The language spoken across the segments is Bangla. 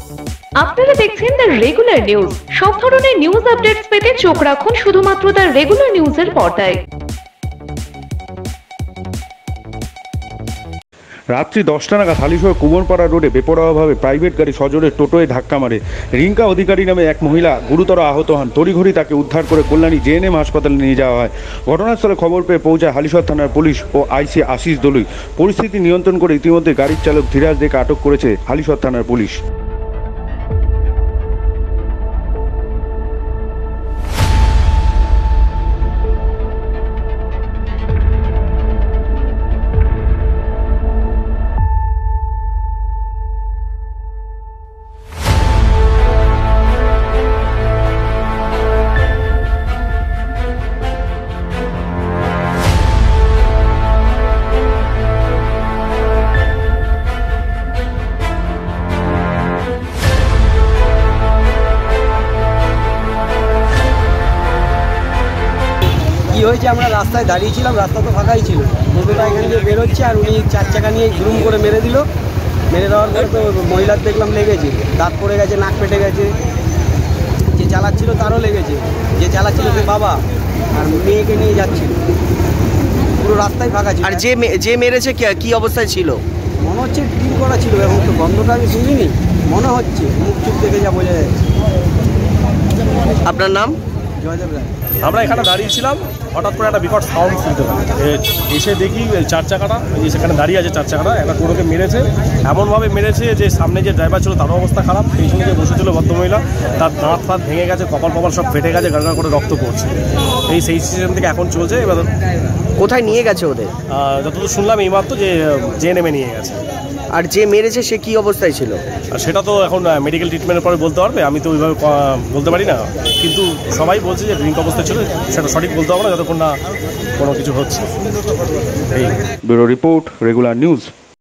আপনারা দেখছেন দ্য রেগুলার নিউজ। সব ধরনের নিউজ আপডেটস পেতে চোখ রাখুন শুধুমাত্র দ্য রেগুলার নিউজের পর্দায়। রাত্রি 10টা নাগাদ হালিশহর কুমোরপাড়া রোডে বেপরোয়াভাবে প্রাইভেট গাড়ি সজোরে টোটোয় ধাক্কা মারে। রিঙ্কা অধিকারী নামে এক মহিলা গুরুতর আহত হন। তড়িঘড়ি তাকে উদ্ধার করে কল্যাণী জেএনএম হাসপাতালে নিয়ে যাওয়া হয়। ঘটনাস্থলে খবর পেয়ে পৌঁছায় হালিশহর থানার পুলিশ ও আইসি আশিস দলুই। পরিস্থিতি নিয়ন্ত্রণ করে ইতিমধ্যে গাড়ির চালক ধীরাজ দেকে আটক করেছে হালিশহর থানার পুলিশ। কি হয়েছে, আমরা রাস্তায় দাঁড়িয়েছিলাম, রাস্তা তো ফাঁকাই ছিল, টোটোটা এখান দিয়ে বেরোচ্ছে আর উনি 4 চাকা নিয়ে ঘুরুম করে মেরে দিল। মেরে দেওয়ার পরে তো মহিলার দেখলাম লেগেছে, দাঁত পড়ে গেছে, নাক ফেটে গেছে, যে চালাচ্ছিল তারও লেগেছে, যে চালাচ্ছিল সে বাবা আর মেয়েকে নিয়ে যাচ্ছিল, পুরো রাস্তায় ফাঁকা ছিল। আর যে মেরেছে কি অবস্থায় ছিল? মনে হচ্ছে ডিল করা ছিল, এখন তো গন্ধটা আমি শুনিনি, মনে হচ্ছে মুখ চুপ দেখে যা বোঝা যাচ্ছে। আপনার নাম? জয়দেব রায়। আমরা এখানে দাঁড়িয়েছিলাম, হঠাৎ করে একটা বিকট সাউন্ড শুনতে পাই। এসে দেখি 4 চাকাটা সেখানে দাঁড়িয়ে আছে, 4 চাকাটা একটা টোটোকে মেরেছে, এমনভাবে মেরেছে যে সামনে যে ড্রাইভার ছিল তারও অবস্থা খারাপ। সেই সঙ্গে যে বসেছিল ভদ্রমহিলা, তার দাঁত ফাঁত ভেঙে গেছে, কপাল সব ফেটে গেছে, গাড়গাড় করে রক্ত পড়ছে। সেই সিচুয়েশন থেকে এখন চলছে। এবার কোথায় নিয়ে গেছে ওদের? যতদূর শুনলাম এইমাত্র যে জেএনএমে নিয়ে গেছে। আর যে মেরেছে সে কি অবস্থায় ছিল? আর সেটা তো এখন মেডিকেল ট্রিটমেন্টের পরে বলতে পারবে, আমি তো ওইভাবে বলতে পারি না। কিন্তু সবাই বলছে যে ড্রিঙ্ক অবস্থায় ছিল, সেটা সঠিক বলতে হবে না যতক্ষণ না কোনো কিছু হচ্ছে। Bureau report, regular news.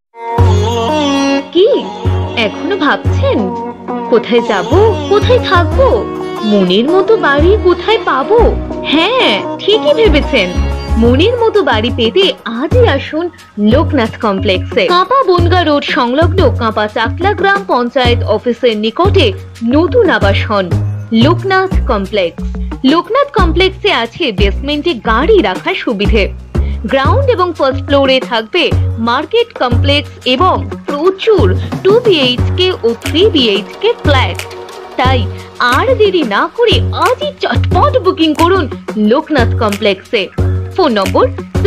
কি এখনো ভাবছেন কোথায় যাব, কোথায় থাকবো, মনের মতো বাড়ি কোথায় পাবো? হ্যাঁ, ঠিকই ভেবেছেন। মনের মতো বাড়ি পেতে আজই আসুন লোকনাথ কমপ্লেক্সে। কাঁপা বনগা রোড সংলগ্ন কাঁপা চাকলা গ্রাম পঞ্চায়েত অফিসের নিকটে নতুন আবাসন লোকনাথ কমপ্লেক্স। লোকনাথ কমপ্লেক্সে আছে বেসমেন্টে গাড়ি রাখার সুবিধে। গ্রাউন্ড এবং ফার্স্ট ফ্লোরে থাকবে মার্কেট কমপ্লেক্স এবং প্রচুর 2 BHK ও 3 BHK ফ্ল্যাট। তাই আর দেরি না করে আজই চটপট বুকিং করুন লোকনাথ কমপ্লেক্সে। ফোন নম্বর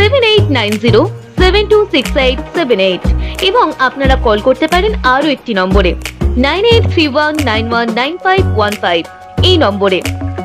7890726878 এবং আপনারা কল করতে পারেন আরো একটি নম্বরে 9831919515 এই নম্বরে।